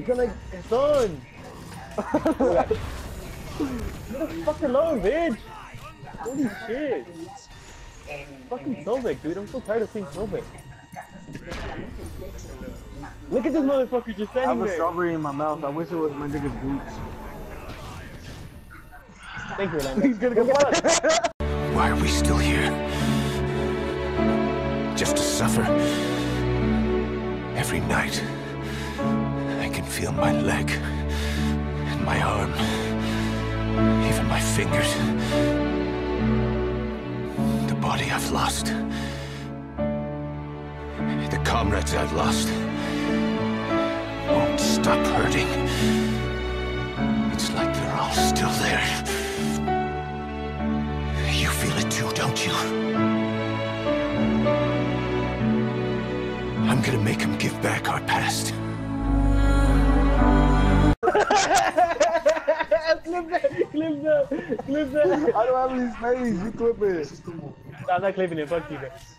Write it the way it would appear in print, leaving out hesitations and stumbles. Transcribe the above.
like, son. Leave the fuck alone, bitch. Holy shit. Fucking Slovak, dude. I'm so tired of seeing Slovak. Look at this motherfucker just I standing have a there. strawberry in my mouth. I wish it was my nigga's boots. Thank you, Orlando. He's gonna get blood. Why are we still here? Just to suffer? Every night, I can feel my leg, and my arm, even my fingers. The body I've lost. The comrades I've lost. Won't stop hurting. It's like they're all still there. You feel it too, don't you? I'm gonna make him give back our past. Clip that. I don't have any space. You clip it. I'm not clipping it. Fuck you, man.